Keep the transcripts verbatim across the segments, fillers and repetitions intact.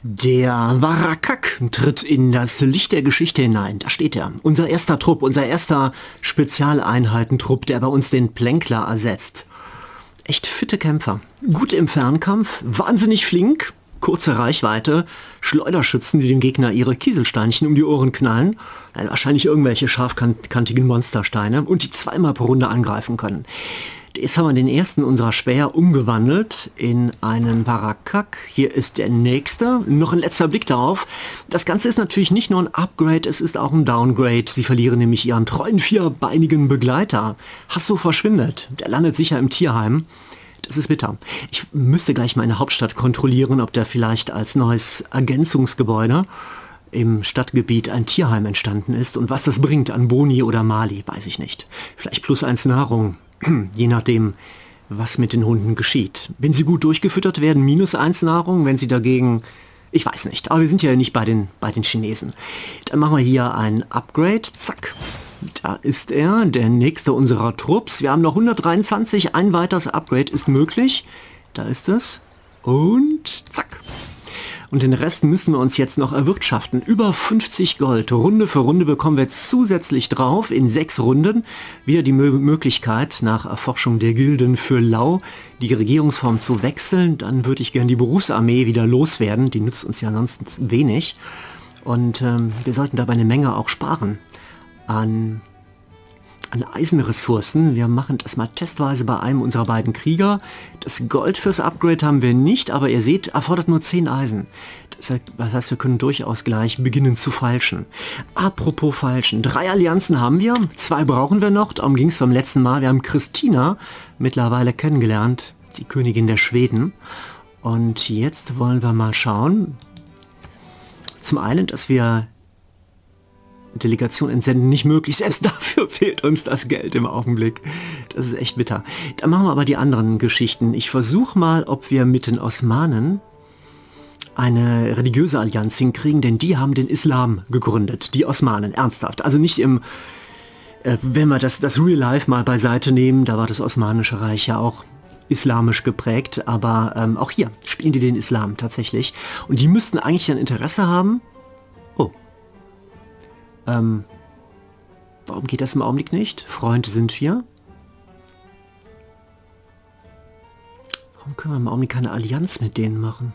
Der Warakak tritt in das Licht der Geschichte hinein. Da steht er. Unser erster Trupp, unser erster Spezialeinheitentrupp, der bei uns den Plänkler ersetzt. Echt fitte Kämpfer. Gut im Fernkampf, wahnsinnig flink, kurze Reichweite, Schleuderschützen, die dem Gegner ihre Kieselsteinchen um die Ohren knallen. Also wahrscheinlich irgendwelche scharfkantigen Monstersteine und die zweimal pro Runde angreifen können. Jetzt haben wir den ersten unserer Späher umgewandelt in einen Warakak. Hier ist der nächste. Noch ein letzter Blick darauf. Das Ganze ist natürlich nicht nur ein Upgrade, es ist auch ein Downgrade. Sie verlieren nämlich ihren treuen vierbeinigen Begleiter. Hasso verschwindet. Der landet sicher im Tierheim. Das ist bitter. Ich müsste gleich meine Hauptstadt kontrollieren, ob da vielleicht als neues Ergänzungsgebäude im Stadtgebiet ein Tierheim entstanden ist. Und was das bringt an Boni oder Mali, weiß ich nicht. Vielleicht plus eins Nahrung. Je nachdem, was mit den Hunden geschieht. Wenn sie gut durchgefüttert werden, minus eins Nahrung. Wenn sie dagegen, ich weiß nicht, aber wir sind ja nicht bei den, bei den Chinesen. Dann machen wir hier ein Upgrade. Zack. Da ist er, der nächste unserer Trupps. Wir haben noch hundertdreiundzwanzig, ein weiteres Upgrade ist möglich. Da ist es. Und zack. Und den Rest müssen wir uns jetzt noch erwirtschaften. Über fünfzig Gold. Runde für Runde bekommen wir zusätzlich drauf in sechs Runden wieder die Mö Möglichkeit, nach Erforschung der Gilden für Lau die Regierungsform zu wechseln. Dann würde ich gerne die Berufsarmee wieder loswerden. Die nützt uns ja sonst wenig. Und ähm, wir sollten dabei eine Menge auch sparen an... an Eisenressourcen. Wir machen das mal testweise bei einem unserer beiden Krieger. Das Gold fürs Upgrade haben wir nicht, aber ihr seht, erfordert nur zehn Eisen. Das heißt, wir können durchaus gleich beginnen zu feilschen. Apropos feilschen, drei Allianzen haben wir, zwei brauchen wir noch, darum ging es beim letzten Mal. Wir haben Christina mittlerweile kennengelernt, die Königin der Schweden. Und jetzt wollen wir mal schauen, zum einen, dass wir Delegation entsenden nicht möglich. Selbst dafür fehlt uns das Geld im Augenblick. Das ist echt bitter. Dann machen wir aber die anderen Geschichten. Ich versuche mal, ob wir mit den Osmanen eine religiöse Allianz hinkriegen, denn die haben den Islam gegründet. Die Osmanen, ernsthaft. Also nicht im, äh, wenn wir das, das Real Life mal beiseite nehmen, da war das Osmanische Reich ja auch islamisch geprägt, aber ähm, auch hier spielen die den Islam tatsächlich. Und die müssten eigentlich ein Interesse haben. Oh. Ähm, warum geht das im Augenblick nicht? Freunde sind wir. Warum können wir im Augenblick keine Allianz mit denen machen?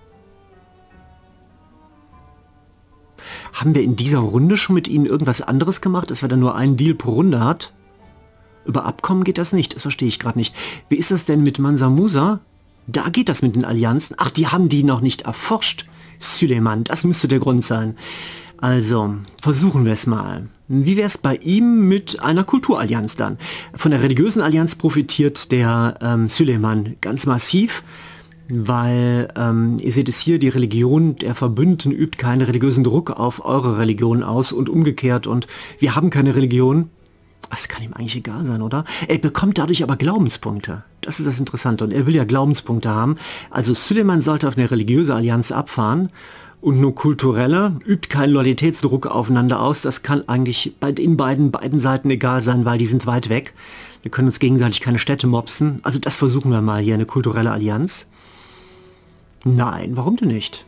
Haben wir in dieser Runde schon mit ihnen irgendwas anderes gemacht, dass wir dann nur einen Deal pro Runde hat? Über Abkommen geht das nicht, das verstehe ich gerade nicht. Wie ist das denn mit Mansa Musa? Da geht das mit den Allianzen. Ach, die haben die noch nicht erforscht. Süleyman, das müsste der Grund sein. Also, versuchen wir es mal. Wie wäre es bei ihm mit einer Kulturallianz dann? Von der religiösen Allianz profitiert der ähm, Süleyman ganz massiv, weil, ähm, ihr seht es hier, die Religion der Verbündeten übt keinen religiösen Druck auf eure Religion aus und umgekehrt. Und wir haben keine Religion. Das kann ihm eigentlich egal sein, oder? Er bekommt dadurch aber Glaubenspunkte. Das ist das Interessante. Und er will ja Glaubenspunkte haben. Also Süleyman sollte auf eine religiöse Allianz abfahren. Und nur kulturelle, übt keinen Loyalitätsdruck aufeinander aus. Das kann eigentlich bei den beiden, beiden Seiten egal sein, weil die sind weit weg. Wir können uns gegenseitig keine Städte mopsen. Also das versuchen wir mal hier, eine kulturelle Allianz. Nein, warum denn nicht?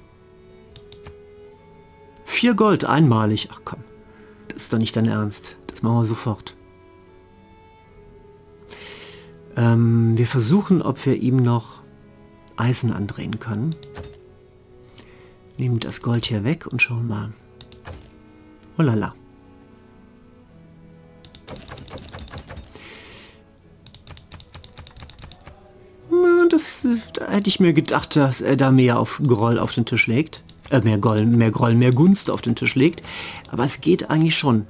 Vier Gold einmalig. Ach komm, das ist doch nicht dein Ernst. Das machen wir sofort. Ähm, wir versuchen, ob wir ihm noch Eisen andrehen können. Nehmen das Gold hier weg und schauen mal. Oh lala. Das, da hätte ich mir gedacht, dass er da mehr auf Groll auf den Tisch legt. Äh, mehr Groll, mehr Groll, mehr Gunst auf den Tisch legt. Aber es geht eigentlich schon.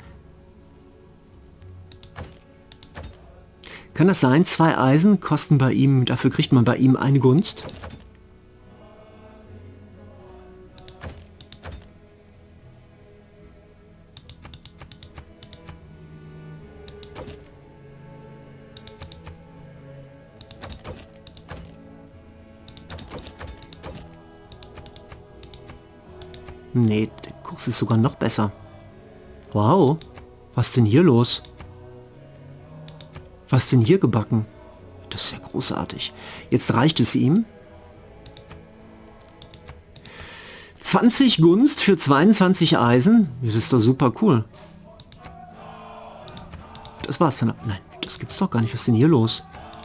Kann das sein? Zwei Eisen kosten bei ihm, dafür kriegt man bei ihm eine Gunst. Nee, der Kurs ist sogar noch besser. Wow, was ist denn hier los? Was ist denn hier gebacken? Das ist ja großartig. Jetzt reicht es ihm. zwanzig Gunst für zweiundzwanzig Eisen. Das ist doch super cool. Das war's dann. Nein, das gibt's doch gar nicht. Was ist denn hier los?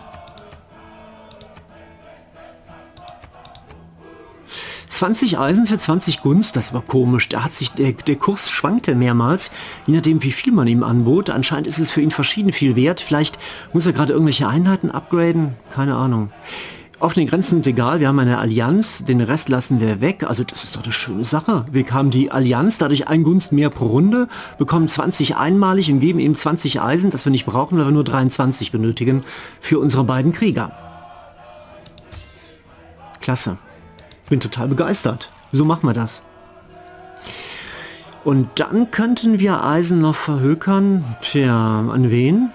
zwanzig Eisen für zwanzig Gunst, das war komisch. Da hat sich der, der Kurs schwankte mehrmals, je nachdem wie viel man ihm anbot. Anscheinend ist es für ihn verschieden viel wert. Vielleicht muss er gerade irgendwelche Einheiten upgraden. Keine Ahnung. Auf den Grenzen sind egal, wir haben eine Allianz, den Rest lassen wir weg. Also das ist doch eine schöne Sache. Wir haben die Allianz, dadurch ein Gunst mehr pro Runde, bekommen zwanzig einmalig und geben ihm zwanzig Eisen, das wir nicht brauchen, weil wir nur dreiundzwanzig benötigen für unsere beiden Krieger. Klasse. Bin total begeistert. So machen wir das. Und dann könnten wir Eisen noch verhökern. Tja, an wen?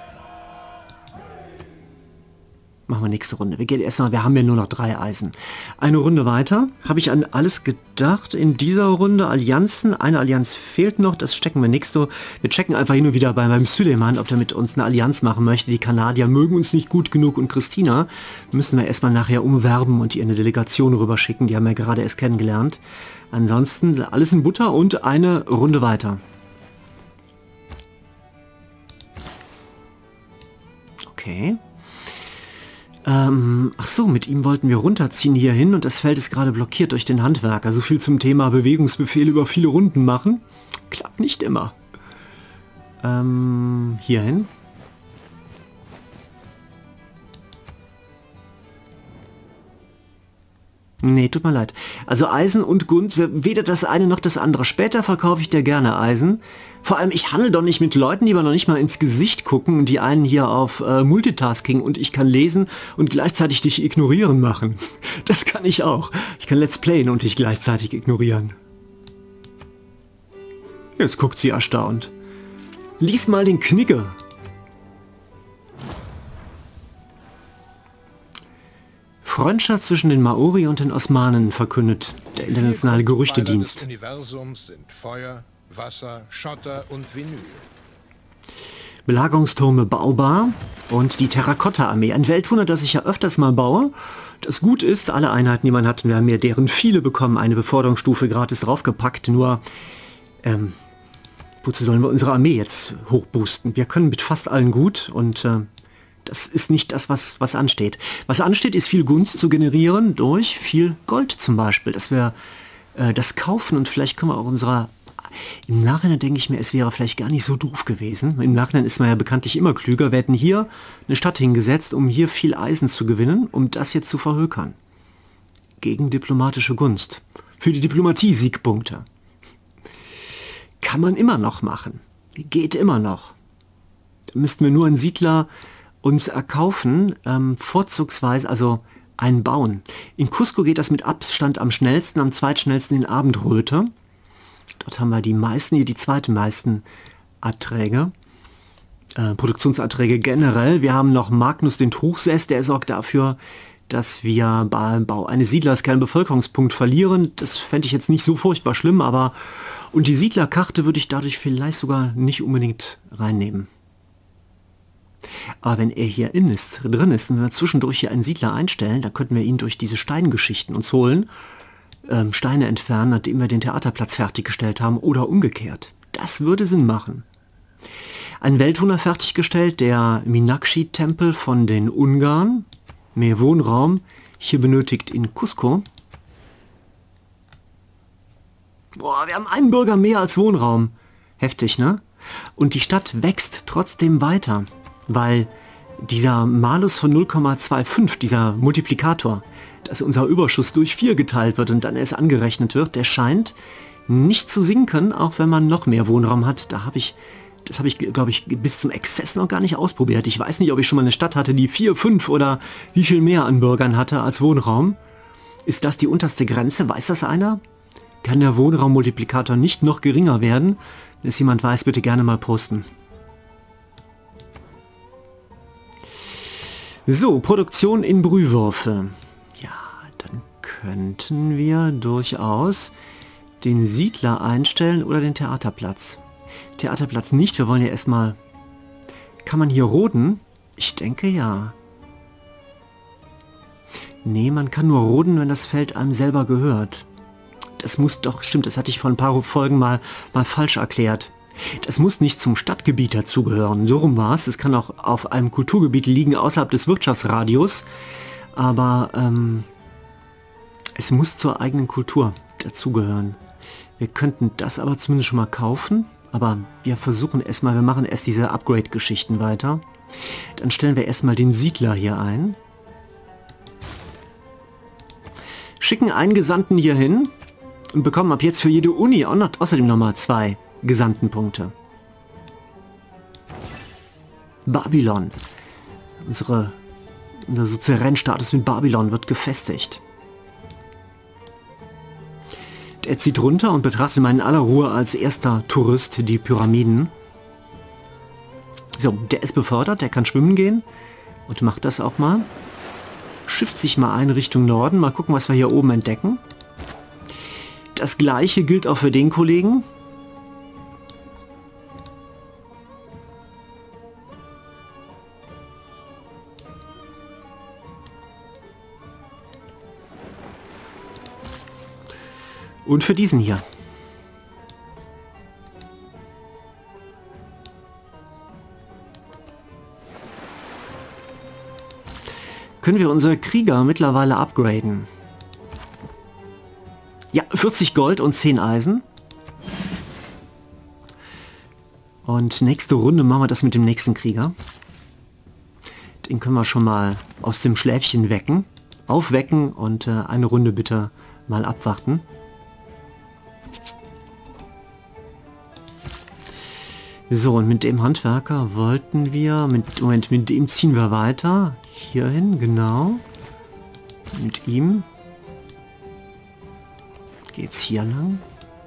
Machen wir nächste Runde. Wir gehen erstmal, wir haben ja nur noch drei Eisen. Eine Runde weiter. Habe ich an alles gedacht in dieser Runde? Allianzen. Eine Allianz fehlt noch. Das stecken wir nächste. Wir checken einfach hin und wieder bei meinem Süleyman, ob der mit uns eine Allianz machen möchte. Die Kanadier mögen uns nicht gut genug und Christina müssen wir erstmal nachher umwerben und ihr eine Delegation rüberschicken. Die haben wir gerade erst kennengelernt. Ansonsten alles in Butter und eine Runde weiter. Okay. Ähm, ach so, mit ihm wollten wir runterziehen hier hin und das Feld ist gerade blockiert durch den Handwerker. So viel zum Thema Bewegungsbefehle über viele Runden machen. Klappt nicht immer. Ähm, hier hin. Nee, tut mir leid. Also Eisen und Gunst, weder das eine noch das andere. Später verkaufe ich dir gerne Eisen. Vor allem, ich handle doch nicht mit Leuten, die mir noch nicht mal ins Gesicht gucken und die einen hier auf äh, Multitasking und ich kann lesen und gleichzeitig dich ignorieren machen. Das kann ich auch. Ich kann Let's Playen und dich gleichzeitig ignorieren. Jetzt guckt sie erstaunt. Lies mal den Knigge. Freundschaft zwischen den Maori und den Osmanen verkündet der internationale Gerüchtedienst. Das Universums sind Feuer, Wasser, Schotter und Vinyl. Belagerungstürme baubar und die Terrakotta-Armee. Ein Weltwunder, das ich ja öfters mal baue. Das gut ist, alle Einheiten, die man hat, wir haben ja deren viele bekommen, eine Beförderungsstufe gratis draufgepackt. Nur, ähm, wozu sollen wir unsere Armee jetzt hochboosten? Wir können mit fast allen gut und äh, das ist nicht das, was, was ansteht. Was ansteht, ist viel Gunst zu generieren durch viel Gold zum Beispiel. Dass wir äh, das kaufen und vielleicht können wir auch unserer... Im Nachhinein denke ich mir, es wäre vielleicht gar nicht so doof gewesen. Im Nachhinein ist man ja bekanntlich immer klüger. Wir hätten hier eine Stadt hingesetzt, um hier viel Eisen zu gewinnen, um das jetzt zu verhökern. Gegen diplomatische Gunst. Für die Diplomatie Siegpunkte. Kann man immer noch machen. Geht immer noch. Da müssten wir nur einen Siedler uns erkaufen, ähm, vorzugsweise, also einen bauen. In Cusco geht das mit Abstand am schnellsten, am zweitschnellsten in Abendröte. Dort haben wir die meisten, hier die zweiten meisten Erträge, äh, Produktionserträge generell. Wir haben noch Magnus den Truchsess, der sorgt dafür, dass wir beim Bau eines Siedlers keinen Bevölkerungspunkt verlieren. Das fände ich jetzt nicht so furchtbar schlimm, aber und die Siedlerkarte würde ich dadurch vielleicht sogar nicht unbedingt reinnehmen. Aber wenn er hier in ist, drin ist und wenn wir zwischendurch hier einen Siedler einstellen, dann könnten wir ihn durch diese Steingeschichten uns holen, ähm, Steine entfernen, nachdem wir den Theaterplatz fertiggestellt haben oder umgekehrt. Das würde Sinn machen. Ein Weltwunder fertiggestellt, der Minakshi-Tempel von den Ungarn. Mehr Wohnraum, hier benötigt in Cusco. Boah, wir haben einen Bürger mehr als Wohnraum. Heftig, ne? Und die Stadt wächst trotzdem weiter. Weil dieser Malus von null Komma fünfundzwanzig, dieser Multiplikator, dass unser Überschuss durch vier geteilt wird und dann erst angerechnet wird, der scheint nicht zu sinken, auch wenn man noch mehr Wohnraum hat. Da habe ich, das habe ich, glaube ich, bis zum Exzess noch gar nicht ausprobiert. Ich weiß nicht, ob ich schon mal eine Stadt hatte, die vier, fünf oder wie viel mehr an Bürgern hatte als Wohnraum. Ist das die unterste Grenze? Weiß das einer? Kann der Wohnraummultiplikator nicht noch geringer werden? Wenn es jemand weiß, bitte gerne mal posten. So, Produktion in Brühwürfe. Ja, dann könnten wir durchaus den Siedler einstellen oder den Theaterplatz. Theaterplatz nicht, wir wollen ja erstmal... Kann man hier roden? Ich denke ja. Nee, man kann nur roden, wenn das Feld einem selber gehört. Das muss doch, stimmt, das hatte ich vor ein paar Folgen mal, mal falsch erklärt. Das muss nicht zum Stadtgebiet dazugehören. So rum war es. Es kann auch auf einem Kulturgebiet liegen, außerhalb des Wirtschaftsradius. Aber ähm, es muss zur eigenen Kultur dazugehören. Wir könnten das aber zumindest schon mal kaufen. Aber wir versuchen erstmal, wir machen erst diese Upgrade-Geschichten weiter. Dann stellen wir erstmal den Siedler hier ein. Schicken einen Gesandten hier hin und bekommen ab jetzt für jede Uni auch noch, außerdem nochmal zwei Gesandtenpunkte. Babylon. Unsere, unser Suzeränstatus mit Babylon wird gefestigt. Er zieht runter und betrachtet mal in aller Ruhe als erster Tourist die Pyramiden. So, der ist befördert, der kann schwimmen gehen und macht das auch mal. Schifft sich mal ein Richtung Norden, mal gucken, was wir hier oben entdecken. Das gleiche gilt auch für den Kollegen. Und für diesen hier. Können wir unsere Krieger mittlerweile upgraden? Ja, vierzig Gold und zehn Eisen. Und nächste Runde machen wir das mit dem nächsten Krieger. Den können wir schon mal aus dem Schläfchen wecken. Aufwecken und äh, eine Runde bitte mal abwarten. So, und mit dem Handwerker wollten wir, mit, Moment, mit dem ziehen wir weiter. Hierhin, genau. Mit ihm. Geht's hier lang.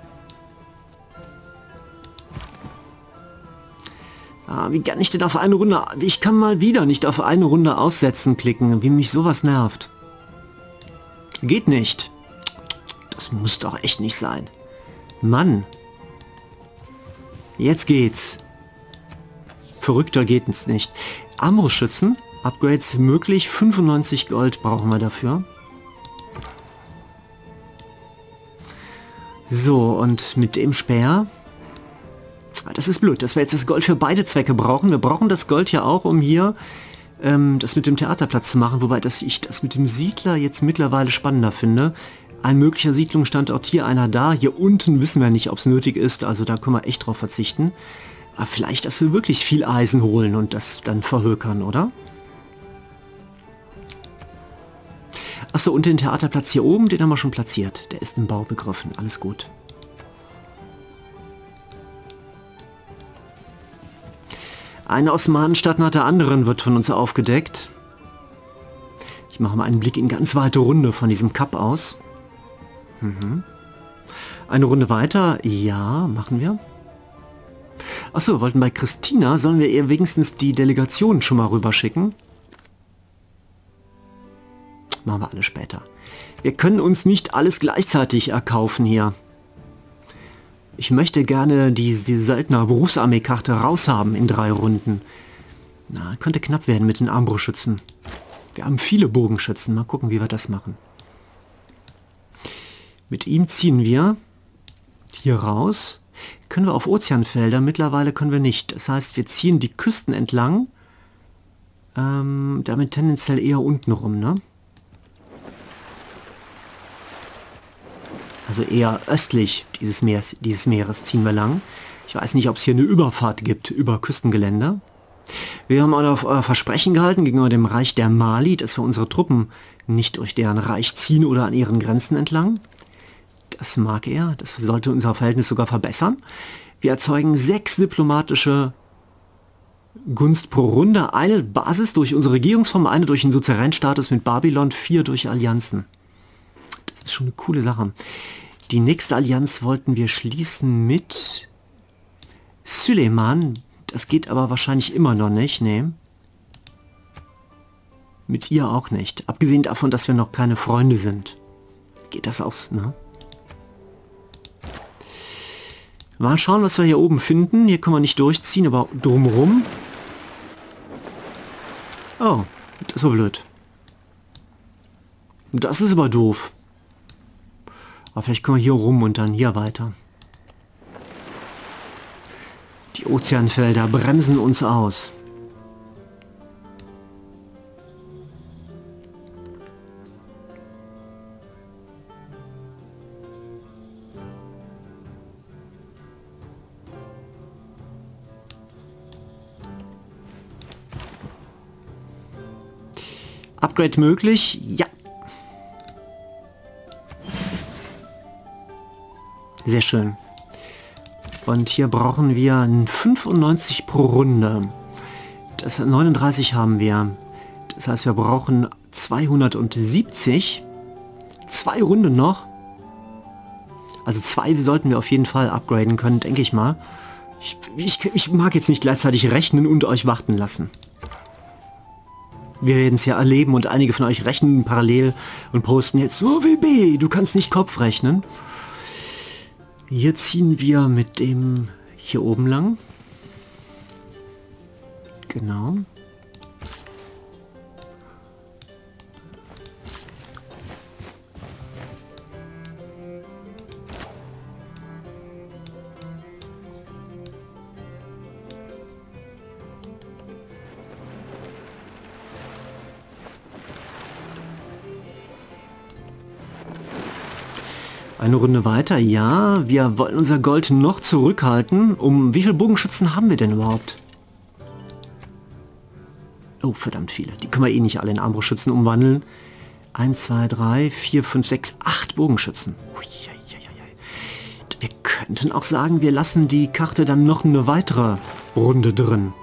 Ah, wie kann ich denn auf eine Runde... Ich kann mal wieder nicht auf eine Runde aussetzen klicken, wie mich sowas nervt. Geht nicht. Das muss doch echt nicht sein. Mann. Jetzt geht's. Verrückter geht es nicht. Armbrustschützen. Upgrades möglich. fünfundneunzig Gold brauchen wir dafür. So, und mit dem Speer... Das ist blöd, dass wir jetzt das Gold für beide Zwecke brauchen. Wir brauchen das Gold ja auch, um hier ähm, das mit dem Theaterplatz zu machen. Wobei dass ich das mit dem Siedler jetzt mittlerweile spannender finde. Ein möglicher Siedlungsstandort hier, einer da. Hier unten wissen wir nicht, ob es nötig ist. Also da können wir echt drauf verzichten. Aber vielleicht, dass wir wirklich viel Eisen holen und das dann verhökern, oder? Achso, und den Theaterplatz hier oben, den haben wir schon platziert. Der ist im Bau begriffen. Alles gut. Eine Osmanenstadt nach der anderen wird von uns aufgedeckt. Ich mache mal einen Blick in ganz weite Runde von diesem Kap aus. Mhm. Eine Runde weiter. Ja, machen wir. Achso, wollten bei Christina, sollen wir ihr wenigstens die Delegation schon mal rüberschicken? Machen wir alle später. Wir können uns nicht alles gleichzeitig erkaufen hier. Ich möchte gerne die, die Söldner-Berufsarmee-Karte raushaben in drei Runden. Na, könnte knapp werden mit den Armbrustschützen. Wir haben viele Bogenschützen. Mal gucken, wie wir das machen. Mit ihm ziehen wir hier raus. Können wir auf Ozeanfelder? Mittlerweile können wir nicht. Das heißt, wir ziehen die Küsten entlang. Ähm, damit tendenziell eher unten rum, ne? Also eher östlich dieses Meeres, dieses Meeres ziehen wir lang. Ich weiß nicht, ob es hier eine Überfahrt gibt über Küstengelände. Wir haben auch auf euer Versprechen gehalten gegenüber dem Reich der Mali, dass wir unsere Truppen nicht durch deren Reich ziehen oder an ihren Grenzen entlang. Das mag er. Das sollte unser Verhältnis sogar verbessern. Wir erzeugen sechs diplomatische Gunst pro Runde. Eine Basis durch unsere Regierungsform, eine durch den Suzeränstatus mit Babylon, vier durch Allianzen. Das ist schon eine coole Sache. Die nächste Allianz wollten wir schließen mit Süleyman. Das geht aber wahrscheinlich immer noch nicht. Nee. Mit ihr auch nicht. Abgesehen davon, dass wir noch keine Freunde sind. Geht das aus, ne? Mal schauen, was wir hier oben finden. Hier können wir nicht durchziehen, aber drumherum. Oh, das ist so blöd. Das ist aber doof. Aber vielleicht können wir hier rum und dann hier weiter. Die Ozeanfelder bremsen uns aus. Upgrade möglich? Ja. Sehr schön. Und hier brauchen wir fünfundneunzig pro Runde. Das neununddreißig haben wir. Das heißt, wir brauchen zweihundertsiebzig. Zwei Runden noch. Also zwei sollten wir auf jeden Fall upgraden können, denke ich mal. Ich, ich, ich mag jetzt nicht gleichzeitig rechnen und euch warten lassen. Wir werden es ja erleben und einige von euch rechnen parallel und posten jetzt, so W B, du kannst nicht Kopf rechnen. Hier ziehen wir mit dem hier oben lang. Genau. Eine Runde weiter, ja. Wir wollen unser Gold noch zurückhalten. Um wie viele Bogenschützen haben wir denn überhaupt? Oh, verdammt viele. Die können wir eh nicht alle in Armbrustschützen umwandeln. eins, zwei, drei, vier, fünf, sechs, acht Bogenschützen. Wir könnten auch sagen, wir lassen die Karte dann noch eine weitere Runde drin.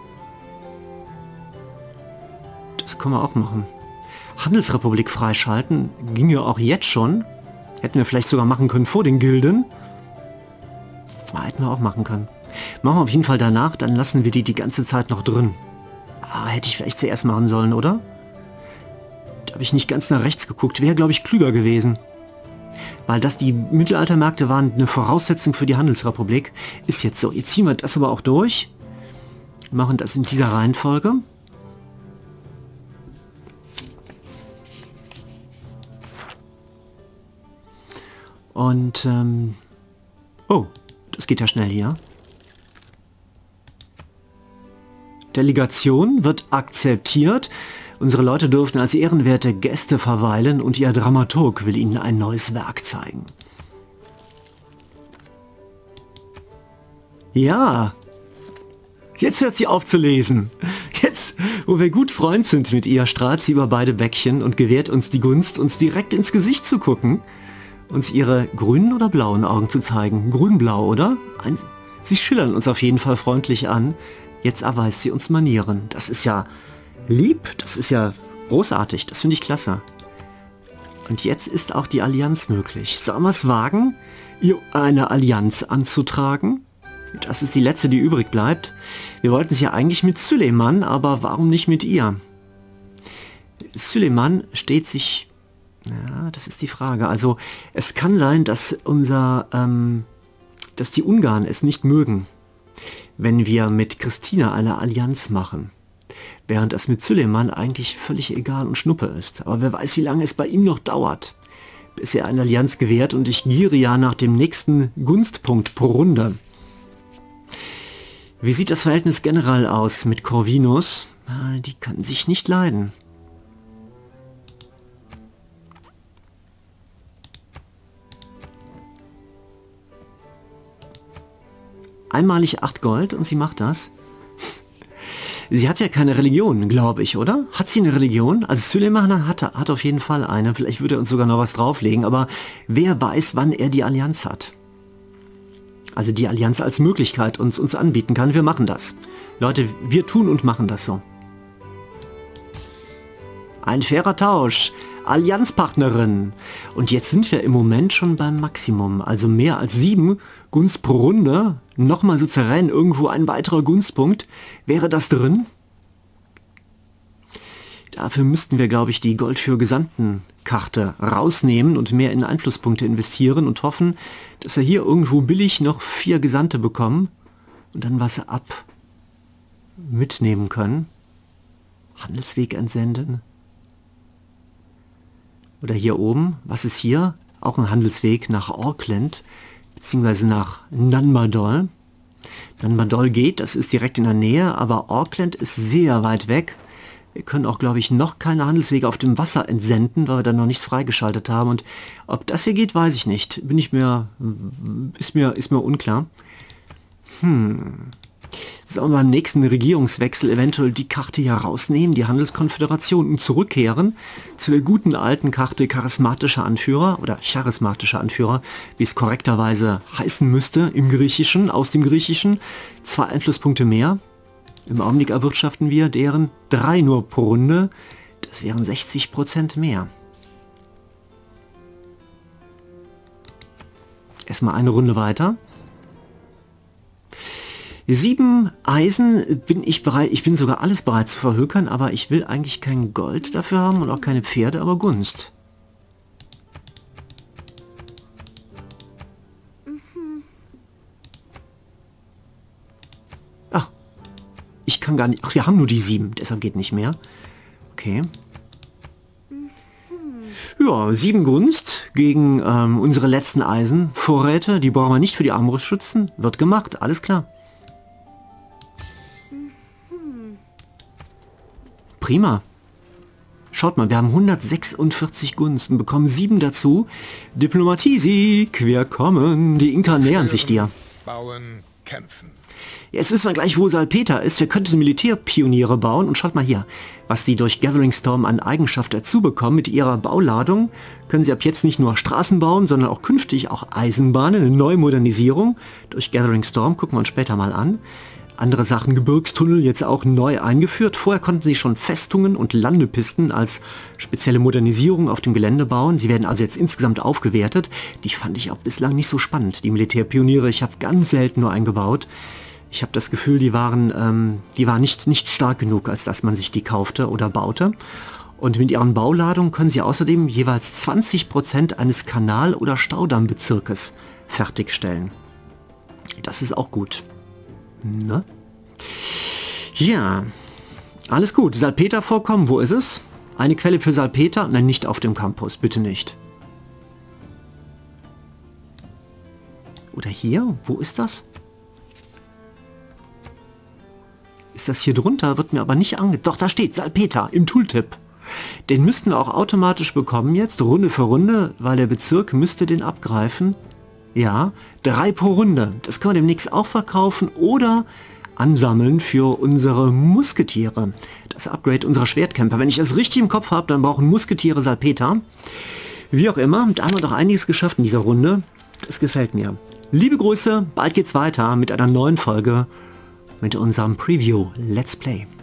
Das können wir auch machen. Handelsrepublik freischalten ging ja auch jetzt schon. Hätten wir vielleicht sogar machen können vor den Gilden. Ja, hätten wir auch machen können. Machen wir auf jeden Fall danach, dann lassen wir die die ganze Zeit noch drin. Ah, hätte ich vielleicht zuerst machen sollen, oder? Da habe ich nicht ganz nach rechts geguckt. Wäre, glaube ich, klüger gewesen. Weil das die Mittelaltermärkte waren eine Voraussetzung für die Handelsrepublik. Ist jetzt so. Jetzt ziehen wir das aber auch durch. Machen das in dieser Reihenfolge. Und, ähm, oh, das geht ja schnell hier. Delegation wird akzeptiert. Unsere Leute dürften als ehrenwerte Gäste verweilen und ihr Dramaturg will ihnen ein neues Werk zeigen. Ja, jetzt hört sie auf zu lesen. Jetzt, wo wir gut Freund sind mit ihr, strahlt sie über beide Bäckchen und gewährt uns die Gunst, uns direkt ins Gesicht zu gucken. Uns ihre grünen oder blauen Augen zu zeigen. Grün-blau, oder? Ein, sie schillern uns auf jeden Fall freundlich an. Jetzt erweist sie uns Manieren. Das ist ja lieb, das ist ja großartig, das finde ich klasse. Und jetzt ist auch die Allianz möglich. Sollen wir es wagen, ihr eine Allianz anzutragen? Das ist die letzte, die übrig bleibt. Wir wollten es ja eigentlich mit Süleyman, aber warum nicht mit ihr? Süleyman steht sich... Ja, das ist die Frage. Also es kann sein, dass unser, ähm, dass die Ungarn es nicht mögen, wenn wir mit Christina eine Allianz machen. Während es mit Süleyman eigentlich völlig egal und Schnuppe ist. Aber wer weiß, wie lange es bei ihm noch dauert, bis er eine Allianz gewährt. Und ich giere ja nach dem nächsten Gunstpunkt pro Runde. Wie sieht das Verhältnis generell aus mit Corvinus? Die kann sich nicht leiden. Einmalig acht Gold und sie macht das. Sie hat ja keine Religion, glaube ich, oder? Hat sie eine Religion? Also Süleyman hat, hat auf jeden Fall eine. Vielleicht würde er uns sogar noch was drauflegen. Aber wer weiß, wann er die Allianz hat. Also die Allianz als Möglichkeit uns, uns anbieten kann. Wir machen das. Leute, wir tun und machen das so. Ein fairer Tausch. Allianzpartnerin. Und jetzt sind wir im Moment schon beim Maximum. Also mehr als sieben Gunst pro Runde. Nochmal Suzerän, irgendwo ein weiterer Gunstpunkt. Wäre das drin? Dafür müssten wir, glaube ich, die Gold für Gesandten-Karte rausnehmen und mehr in Einflusspunkte investieren und hoffen, dass wir hier irgendwo billig noch vier Gesandte bekommen und dann was ab mitnehmen können. Handelsweg entsenden. Oder hier oben, was ist hier? auch ein Handelsweg nach Auckland, beziehungsweise nach Nanmadol. Nanmadol geht, das ist direkt in der Nähe, aber Auckland ist sehr weit weg. Wir können auch, glaube ich, noch keine Handelswege auf dem Wasser entsenden, weil wir da noch nichts freigeschaltet haben. Und ob das hier geht, weiß ich nicht. Bin ich mir, ist mir, ist mir unklar. Hm. Sollen wir beim nächsten Regierungswechsel eventuell die Karte hier rausnehmen, die Handelskonföderation, und zurückkehren zu der guten alten Karte charismatischer Anführer oder charismatischer Anführer, wie es korrekterweise heißen müsste im Griechischen, aus dem Griechischen. Zwei Einflusspunkte mehr. Im Augenblick erwirtschaften wir deren drei nur pro Runde. Das wären sechzig Prozent mehr. Erstmal eine Runde weiter. Sieben Eisen bin ich bereit, ich bin sogar alles bereit zu verhökern, aber ich will eigentlich kein Gold dafür haben und auch keine Pferde, aber Gunst. Ach, ich kann gar nicht, ach, wir haben nur die sieben, deshalb geht nicht mehr. Okay. Ja, sieben Gunst gegen ähm, unsere letzten Eisenvorräte, die brauchen wir nicht für die Armbrustschützen, wird gemacht, alles klar. Prima. Schaut mal, wir haben hundertsechsundvierzig Gunst und bekommen sieben dazu. Diplomatie-Sieg, wir kommen. Die Inka nähern sich dir. Bauen, kämpfen. Jetzt wissen wir gleich, wo Salpeter ist. Wir könnten Militärpioniere bauen. Und schaut mal hier, was die durch Gathering Storm an Eigenschaft dazu bekommen. Mit ihrer Bauladung können sie ab jetzt nicht nur Straßen bauen, sondern auch künftig auch Eisenbahnen. Eine neue Modernisierung durch Gathering Storm. Gucken wir uns später mal an. Andere Sachen, Gebirgstunnel, jetzt auch neu eingeführt. Vorher konnten sie schon Festungen und Landepisten als spezielle Modernisierung auf dem Gelände bauen. Sie werden also jetzt insgesamt aufgewertet. Die fand ich auch bislang nicht so spannend, die Militärpioniere. Ich habe ganz selten nur eingebaut. Ich habe das Gefühl, die waren, ähm, die waren nicht, nicht stark genug, als dass man sich die kaufte oder baute. Und mit ihren Bauladungen können sie außerdem jeweils zwanzig Prozent eines Kanal- oder Staudammbezirkes fertigstellen. Das ist auch gut. Ne? Ja, alles gut. Salpetervorkommen, wo ist es? Eine Quelle für Salpeter? Nein, nicht auf dem Campus, bitte nicht. Oder hier? Wo ist das? Ist das hier drunter? Wird mir aber nicht ange... Doch, da steht Salpeter im Tooltip. Den müssten wir auch automatisch bekommen jetzt, Runde für Runde, weil der Bezirk müsste den abgreifen. Ja, drei pro Runde. Das können wir demnächst auch verkaufen oder ansammeln für unsere Musketiere. Das Upgrade unserer Schwertkämpfer. Wenn ich das richtig im Kopf habe, dann brauchen Musketiere Salpeter. Wie auch immer, da haben wir doch einiges geschafft in dieser Runde. Das gefällt mir. Liebe Grüße, bald geht's weiter mit einer neuen Folge mit unserem Preview Let's Play.